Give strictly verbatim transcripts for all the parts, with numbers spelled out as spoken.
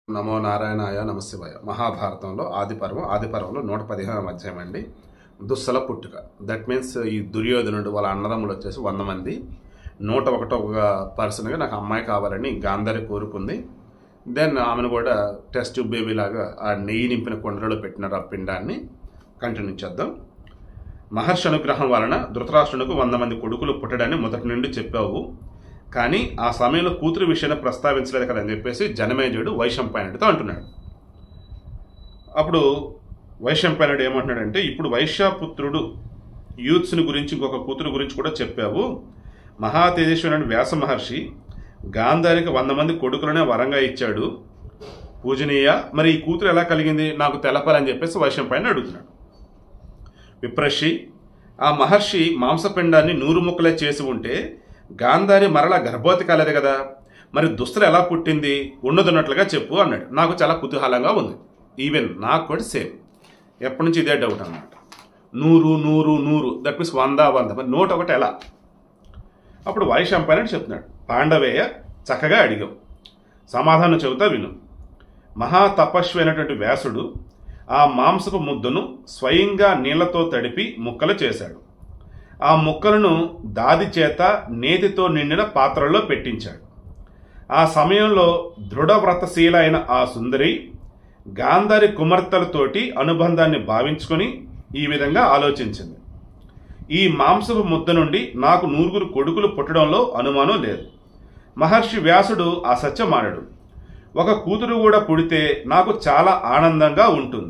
నమో నారాయణాయ నమశివాయ. మహాభారతంలో ఆది పర్వం ఆది పర్వంలో నూట పదిహేను అధ్యాయం అండి. దుస్సల పుట్టుక. దట్ మీన్స్ ఈ దుర్యోధనుడు వాళ్ళ అన్నదమ్ములు వచ్చేసి వంద మంది నూట ఒకటో ఒక పర్సన్గా నాకు అమ్మాయి కావాలని గాంధారి కోరుకుంది. దెన్ ఆమెను కూడా టెస్ట్ బేబీ లాగా ఆ నెయ్యి నింపిన కొండలలో పెట్టినారు. ఆ పిండాన్ని కంటిన్యూ చేద్దాం. మహర్షి అనుగ్రహం వలన ధృతరాష్ట్రునికి వంద మంది కొడుకులు పుట్టడాన్ని మొదటి నుండి చెప్పావు, కానీ ఆ సమయంలో కూతురు విషయాన్ని ప్రస్తావించలేదు కదా అని చెప్పేసి జనమేజయుడు వైశంపాయనుడితో అంటున్నాడు. అప్పుడు వైశంపాయనుడు ఏమంటున్నాడంటే, ఇప్పుడు వైశ్యపుత్రుడు యూత్స్ని గురించి ఇంకొక కూతురు గురించి కూడా చెప్పావు. మహాతేజస్వరుడు వ్యాస మహర్షి గాంధారికి వంద మంది కొడుకులనే వరంగా ఇచ్చాడు. పూజనీయ, మరి ఈ కూతురు ఎలా కలిగింది నాకు తెలపాలని చెప్పేసి వైశంపాయనుడు అడుగుతున్నాడు. విప్రషి, ఆ మహర్షి మాంసపిండాన్ని నూరు ముక్కలే చేసి ఉంటే గాంధారి మరలా గర్భవతి కాలేదు కదా, మరి దుస్తులు ఎలా పుట్టింది ఉన్నదన్నట్లుగా చెప్పు అన్నాడు. నాకు చాలా కుతూహలంగా ఉంది. ఈవెన్ నాకు కూడా సేమ్ ఎప్పటి నుంచి ఇదే డౌట్ అన్నమాట. నూరు నూరు నూరు దట్ మీన్స్ వంద వంద మరి నూట ఒకటి ఎలా? అప్పుడు వైశంపాయనుడు చెప్తున్నాడు, పాండవేయ చక్కగా అడిగావు, సమాధానం చెబుతా విను. మహాతపస్వి అయినటువంటి వ్యాసుడు ఆ మాంసపు ముద్దను స్వయంగా నీళ్లతో తడిపి ముక్కలు చేశాడు. ఆ ముక్కలను దాది చేత నేతితో నిండిన పాత్రలో పెట్టించాడు. ఆ సమయంలో దృఢవ్రతశీల అయిన ఆ సుందరి గాంధారి కుమార్తెలతోటి అనుబంధాన్ని భావించుకొని ఈ విధంగా ఆలోచించింది, ఈ మాంసపు ముద్ద నుండి నాకు నూరుగురు కొడుకులు పుట్టడంలో అనుమానం లేదు. మహర్షి వ్యాసుడు ఆ సత్యమానడు. ఒక కూతురు కూడా పుడితే నాకు చాలా ఆనందంగా ఉంటుంది.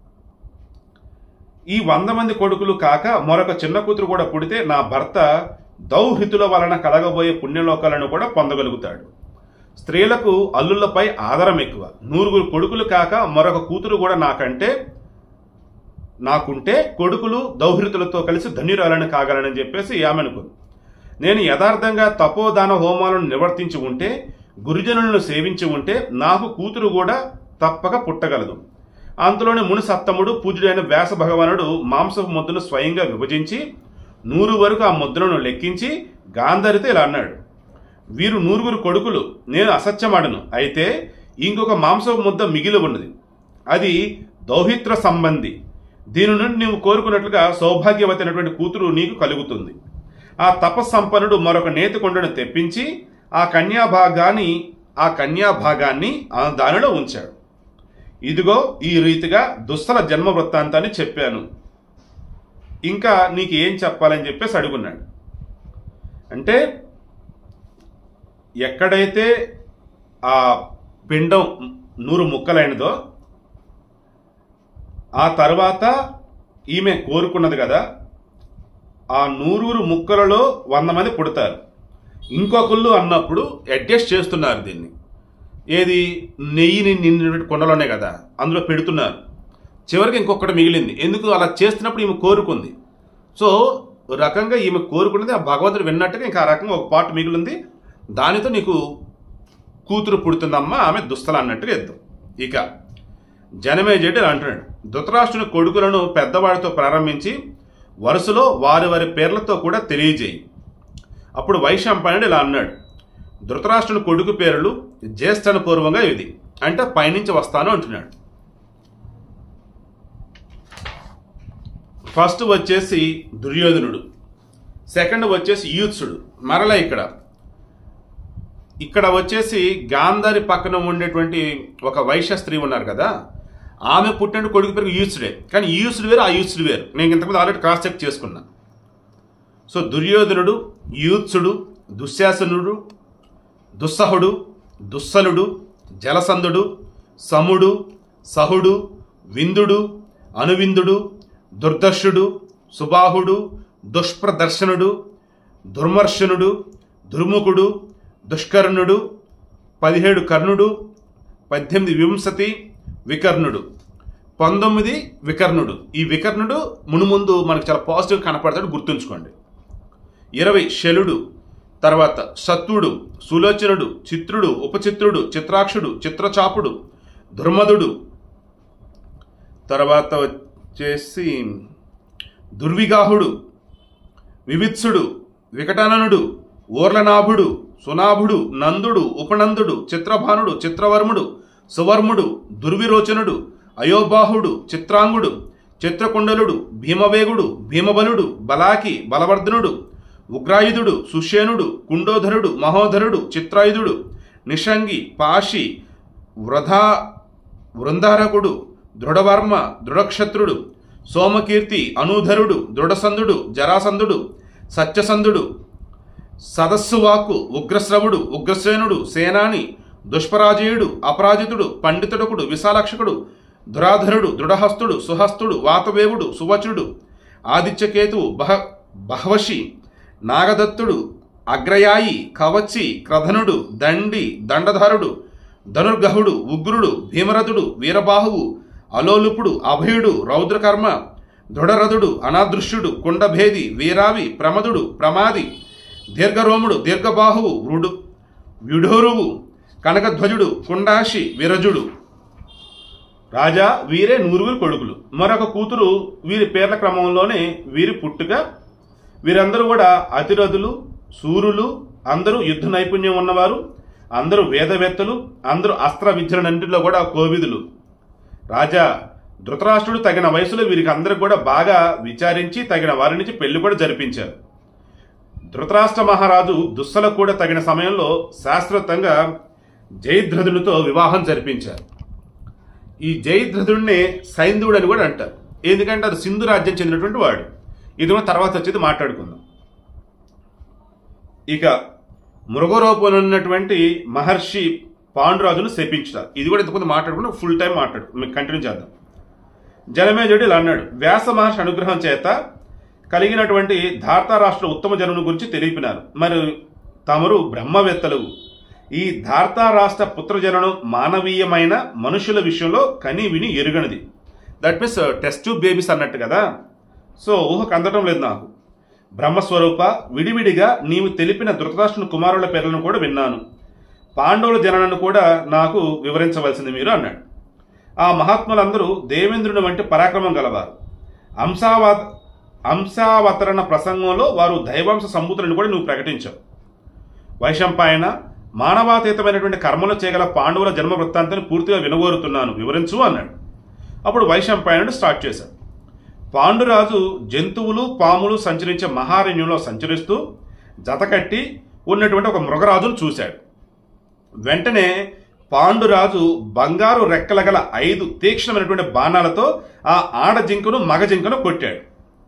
ఈ వంద మంది కొడుకులు కాక మరొక చిన్న కూతురు కూడా పుడితే నా భర్త దౌహితుల వలన కలగబోయే పుణ్యలోకాలను కూడా పొందగలుగుతాడు. స్త్రీలకు అల్లుళ్లపై ఆదరం ఎక్కువ. నూరుగురు కొడుకులు కాక మరొక కూతురు కూడా నాకంటే నాకుంటే కొడుకులు దౌహితులతో కలిసి ధన్యురాలను కాగలనని చెప్పేసి ఆమె అనుకుంది. నేను యథార్థంగా తపోదాన హోమాలను నిర్వర్తించి ఉంటే, గురుజనులను సేవించి ఉంటే నాకు కూతురు కూడా తప్పక పుట్టగలదు. అంతలోని ముని సప్తముడు పూజ్యుడైన వ్యాస భగవానుడు మాంసపు ముద్దను స్వయంగా విభజించి నూరు వరకు ఆ ముద్దలను లెక్కించి గాంధారితో ఇలా అన్నాడు, వీరు నూరుగురు కొడుకులు, నేను అసత్యమాడను. అయితే ఇంకొక మాంసపు ముద్ద మిగిలి ఉన్నది, అది దౌహిత్ర సంబంధి. దీని నుండి నీవు కోరుకున్నట్లుగా సౌభాగ్యవతి అయినటువంటి కూతురు నీకు కలుగుతుంది. ఆ తపస్సంపన్నుడు మరొక నేతి కొండను తెప్పించి ఆ కన్యాభాగాన్ని ఆ కన్యాభాగాన్ని ఆ దానిలో ఉంచాడు. ఇదిగో ఈ రీతిగా దుస్సల జన్మ వృత్తాంతాన్ని చెప్పాను, ఇంకా నీకు ఏం చెప్పాలని చెప్పేసి అడుగున్నాడు. అంటే ఎక్కడైతే ఆ పిండం నూరు ముక్కలైనదో ఆ తర్వాత ఈమె కోరుకున్నది కదా, ఆ నూరుగురు ముక్కలలో వంద మంది పుడతారు. ఇంకొకళ్ళు అన్నప్పుడు అడ్జస్ట్ చేస్తున్నారు దీన్ని. ఏది నెయ్యిని నిండిన కొండలోనే కదా అందులో పెడుతున్నారు. చివరికి ఇంకొకటి మిగిలింది. ఎందుకు అలా చేస్తున్నప్పుడు ఈమె కోరుకుంది. సో రకంగా ఈమె కోరుకున్నది ఆ భగవంతుడు విన్నట్టుగా ఇంకా ఆ రకంగా ఒక పాటు మిగిలింది. దానితో నీకు కూతురు పుడుతుందమ్మా, ఆమె దుస్తల అన్నట్టుగా ఇద్దాం. ఇక జనమేజయుడు అంటున్నాడు, ధృతరాష్ట్రుని కొడుకులను పెద్దవాడితో ప్రారంభించి వరుసలో వారి వారి పేర్లతో కూడా తెలియజేయి. అప్పుడు వైశంపాయనుడు ఇలా అన్నాడు, ధృతరాష్ట్రుని కొడుకు పేర్లు జ్యేష్ఠన పూర్వంగా ఇది, అంటే పైనుంచి వస్తాను అంటున్నాడు. ఫస్ట్ వచ్చేసి దుర్యోధనుడు, సెకండ్ వచ్చేసి యూత్సుడు. మరలా ఇక్కడ ఇక్కడ వచ్చేసి గాంధారి పక్కన ఉండేటువంటి ఒక వైశ్య స్త్రీ ఉన్నారు కదా, ఆమె పుట్టిన కొడుకు పేరు యూత్సుడే. కానీ యూత్సుడు వేరు, ఆ యూత్సుడు వేరు. నేను ఇంతకుముందు ఆల్రెడీ క్రాస్ చెక్ చేసుకున్నా. సో దుర్యోధనుడు, యూత్సుడు, దుశ్శాసనుడు, దుస్సహుడు, దుస్సలుడు, జలసంధుడు, సముడు, సహుడు, విందుడు, అనువిందుడు, దుర్దర్శుడు, సుబాహుడు, దుష్ప్రదర్శనుడు, దుర్మర్శనుడు, దుర్ముఖుడు, దుష్కర్ణుడు, పదిహేడు కర్ణుడు, పద్దెనిమిది వింశతి వికర్ణుడు, పంతొమ్మిది వికర్ణుడు. ఈ వికర్ణుడు మునుముందు మనకు చాలా పాజిటివ్ కనపడతాడు, గుర్తుంచుకోండి. ఇరవై శలుడు, తర్వాత సత్వుడు, సులోచనుడు, చిత్రుడు, ఉపచిత్రుడు, చిత్రాక్షుడు, చిత్రచాపుడు, దుర్మధుడు, తర్వాత వచ్చేసి దుర్విగాహుడు, వివిత్సుడు, వికటాననుడు, ఓర్లనాభుడు, సునాభుడు, నందుడు, ఉపనందుడు, చిత్రభానుడు, చిత్రవర్ముడు, సువర్ముడు, దుర్విరోచనుడు, అయోబాహుడు, చిత్రాంగుడు, చిత్రకుండలుడు, భీమవేగుడు, భీమబలుడు, బలాకి, బలవర్ధనుడు, ఉగ్రాయుధుడు, సుషేనుడు, కుండోధరుడు, మహోధరుడు, చిత్రాయుధుడు, నిషంగి, పాషి, వృధా వృందారకుడు, దృఢవర్మ, దృఢక్షత్రుడు, సోమకీర్తి, అనూధరుడు, దృఢసంధుడు, జరాసంధుడు, సత్యసంధుడు, సదస్సువాకు, ఉగ్రశ్రవుడు, ఉగ్రసేనుడు, సేనాని, దుష్పరాజయుడు, అపరాజితుడు, పండితుడకుడు, విశాలక్షకుడు, దురాధరుడు, దృఢహస్తుడు, సుహస్తుడు, వాతవేవుడు, సువచుడు, ఆదిత్యకేతువు, బహ బహవశి, నాగదత్తుడు, అగ్రయాయి, కవచి, క్రధనుడు, దండి, దండధరుడు, ధనుర్గహుడు, ఉగ్రుడు, భీమరథుడు, వీరబాహువు, అలోలుపుడు, అభయుడు, రౌద్రకర్మ, దృఢరథుడు, అనాదృశ్యుడు, కుండభేది, వీరావి, ప్రమదుడు, ప్రమాది, దీర్ఘరోముడు, దీర్ఘబాహువు, వృడు విఢోరువు, కనకధ్వజుడు, కుండాషి, విరజుడు. రాజా వీరే నూరుగురు కొడుకులు. మరొక కూతురు వీరి పేర్ల క్రమంలోనే వీరి పుట్టుక. వీరందరూ కూడా అతిరథులు, సూరులు, అందరూ యుద్ధ నైపుణ్యం ఉన్నవారు, అందరూ వేదవేత్తలు, అందరూ అస్త్ర విద్యలన్నింటిలో కూడా కోవిదులు. రాజా ధృతరాష్ట్రుడు తగిన వయసులో వీరికి అందరికి కూడా బాగా విచారించి తగిన వారి నుంచి పెళ్లి కూడా జరిపించారు. ధృతరాష్ట్ర మహారాజు దుస్సలకు కూడా తగిన సమయంలో శాస్త్రోక్తంగా జయద్రథునితో వివాహం జరిపించారు. ఈ జయద్రథుడినే సైంధవుడు అని కూడా అంటారు. ఎందుకంటే అది సింధు రాజ్యం చెందినటువంటి వాడు. ఇది కూడా తర్వాత వచ్చేది మాట్లాడుకుందాం. ఇక మృగరూపంలో ఉన్నటువంటి మహర్షి పాండురాజును శపించుతారు. ఇది కూడా ఇంతకుముందు మాట్లాడుకుని ఫుల్ టైం మాట్లాడు మీకు కంటిన్యూ చేద్దాం. జనమేజయుడు ఇలా అన్నాడు, వ్యాస మహర్షి అనుగ్రహం చేత కలిగినటువంటి ధార్తారాష్ట్ర ఉత్తమ జనుని గురించి తెలిపినారు. మరి తమరు బ్రహ్మవేత్తలు. ఈ ధార్తారాష్ట్ర పుత్రజననం మానవీయమైన మనుషుల విషయంలో కని విని ఎరుగనిది. That means test tube babies అన్నట్టు కదా. సో ఊహకు అందటం లేదు నాకు. బ్రహ్మస్వరూప, విడివిడిగా నీవు తెలిపిన ధృతరాష్ట్రుని కుమారుల పేర్లను కూడా విన్నాను. పాండవుల జననను కూడా నాకు వివరించవలసింది మీరు అన్నాడు. ఆ మహాత్ములందరూ దేవేంద్రుని వంటి పరాక్రమం గలవారు. అంశావత అంశావతరణ ప్రసంగంలో వారు దైవాంశ సంభూతులను కూడా నువ్వు ప్రకటించావు. వైశంపాయన, మానవాతీతమైనటువంటి కర్మలు చేయగల పాండవుల జన్మ వృత్తాంతాన్ని పూర్తిగా వినగోరుతున్నాను, వివరించు అన్నాడు. అప్పుడు వైశంపాయనుడు స్టార్ట్ చేశాడు. పాండురాజు జంతువులు, పాములు సంచరించే మహారణ్యంలో సంచరిస్తూ జతకట్టి ఉన్నటువంటి ఒక మృగరాజును చూశాడు. వెంటనే పాండురాజు బంగారు రెక్కల గల ఐదు తీక్షణమైనటువంటి బాణాలతో ఆ ఆడ జింకను మగ జింకను కొట్టాడు.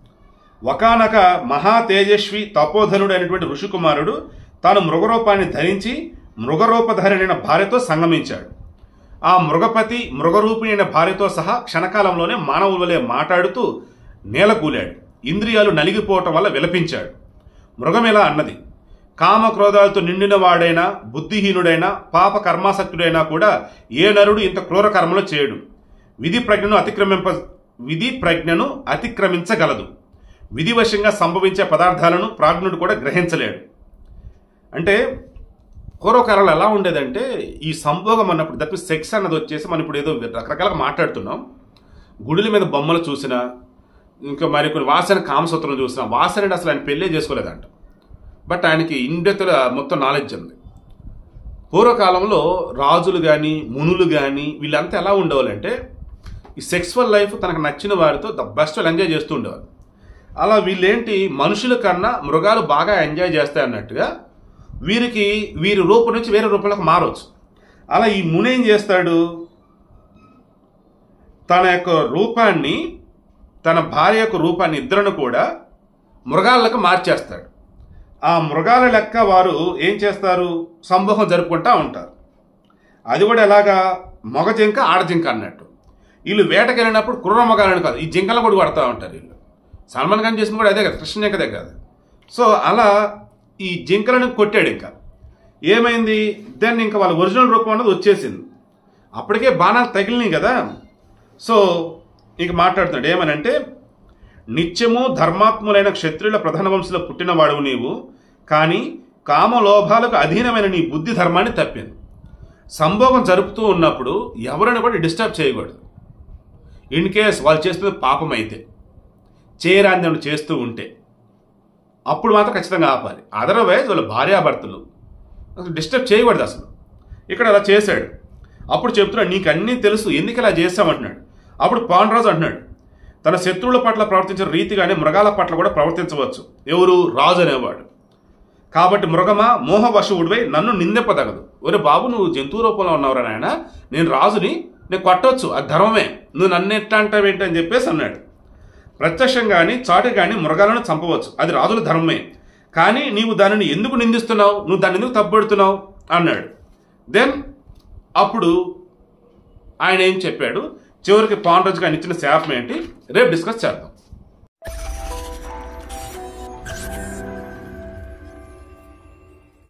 ఒకానొక మహా తేజస్వి తపోధనుడు అయినటువంటి ఋషికుమారుడు తాను మృగరూపాన్ని ధరించి మృగరూపధారిణైన భార్యతో సంగమించాడు. ఆ మృగపతి మృగరూపిణైన భార్యతో సహా క్షణకాలంలోనే మానవుల వలె మాట్లాడుతూ నేలకూలాడు. ఇంద్రియాలు నలిగిపోవటం వల్ల విలపించాడు. మృగం ఇలా అన్నది, కామక్రోధాలతో నిండిన వాడైనా, బుద్ధిహీనుడైనా, పాప కర్మాసక్తుడైనా కూడా ఏ నరుడు ఇంత క్రూర కర్మలు చేయడు. విధి ప్రజ్ఞను అతిక్రమింప విధి ప్రజ్ఞను అతిక్రమించగలదు. విధివశంగా సంభవించే పదార్థాలను ప్రాజ్ఞుడు కూడా గ్రహించలేడు. అంటే పూర్వకాలంలో ఎలా ఉండేదంటే ఈ సంభోగం అన్నప్పుడు దట్ మీన్స్ సెక్స్ అన్నది వచ్చేసి మనం ఇప్పుడు ఏదో రకరకాలుగా మాట్లాడుతున్నాం. గుడుల మీద బొమ్మలు చూసినా, ఇంకా మరి కొన్ని వాసన కామసూత్రం చూసినా, వాసన అసలు ఆయన పెళ్ళే చేసుకోలేదంట. బట్ ఆయనకి ఇండెత్ మొత్తం నాలెడ్జ్ ఉంది. పూర్వకాలంలో రాజులు కానీ మునులు కానీ వీళ్ళంతా ఎలా ఉండేవాళ్ళంటే ఈ సెక్సువల్ లైఫ్ తనకు నచ్చిన వారితో ద బెస్ట్ ఎంజాయ్ చేస్తూ ఉండేవారు. అలా వీళ్ళేంటి మనుషుల కన్నా మృగాలు బాగా ఎంజాయ్ చేస్తాయి అన్నట్టుగా వీరికి వీరి రూపం నుంచి వేరే రూపంలోకి మారవచ్చు. అలా ఈ ముని ఏం చేస్తాడు, తన యొక్క రూపాన్ని తన భార్య యొక్క రూపాన్ని ఇద్దరును కూడా మృగాలకు మార్చేస్తాడు. ఆ మృగాల లెక్క వారు ఏం చేస్తారు, సంభోగం జరుపుకుంటూ ఉంటారు. అది కూడా ఎలాగా, మగ జింక ఆడజింక అన్నట్టు. వీళ్ళు వేటకెళ్ళినప్పుడు క్రూర మగాలని కాదు, ఈ జింకలను కూడా పడుతూ ఉంటారు వీళ్ళు. సల్మాన్ ఖాన్ చేసిన కూడా అదే కదా, కృష్ణ జింకదే కాదు. సో అలా ఈ జింకలను కొట్టాడు. ఇంకా ఏమైంది, దాన్ని ఇంకా వాళ్ళ ఒరిజినల్ రూపం అన్నది వచ్చేసింది. అప్పటికే బాణాలు తగిలినాయి కదా. సో ఇంక మాట్లాడుతున్నాడు ఏమనంటే, నిత్యము ధర్మాత్ములైన క్షత్రియుల ప్రధాన వంశంలో పుట్టినవాడువు నీవు, కానీ కామలోభాలకు అధీనమైన నీ బుద్ధి ధర్మాన్ని తప్పింది. సంభోగం జరుపుతూ ఉన్నప్పుడు ఎవరైనా కూడా డిస్టర్బ్ చేయకూడదు. ఇన్ కేస్ వాళ్ళు చేస్తున్నది పాపం అయితే, చేయరాందని చేస్తూ ఉంటే అప్పుడు మాత్రం ఖచ్చితంగా ఆపాలి. అదర్వైజ్ వాళ్ళ భార్యాభర్తలు అసలు డిస్టర్బ్ చేయకూడదు అసలు. ఇక్కడ అలా చేశాడు. అప్పుడు చెప్తున్నాడు, నీకు అన్నీ తెలుసు, ఎందుకు ఇలా చేస్తామంటున్నాడు. అప్పుడు పాండురాజు అంటున్నాడు, తన శత్రువుల పట్ల ప్రవర్తించిన రీతిగానే మృగాల పట్ల కూడా ప్రవర్తించవచ్చు ఎవరు, రాజు అనేవాడు. కాబట్టి మృగమా మోహవశువుడివై నన్ను నిందింపదగదు. ఒరే బాబు, నువ్వు జంతువు రూపంలో ఉన్నవరా నాయన, నేను రాజుని, నేను కొట్టవచ్చు, అది ధర్మమే, నువ్వు నన్ను ఎట్లా అంటావేంటి అని చెప్పేసి అన్నాడు. ప్రత్యక్షం కానీ చాటు కానీ మృగాలను చంపవచ్చు, అది రాజుల ధర్మమే, కానీ నీవు దానిని ఎందుకు నిందిస్తున్నావు, నువ్వు దాన్ని ఎందుకు తప్పుపెడుతున్నావు అన్నాడు. దెన్ అప్పుడు ఆయన ఏం చెప్పాడు, చివరికి పాండురాజుకి ఆయన ఇచ్చిన శాపం ఏంటి రేపు డిస్కస్ చేద్దాం.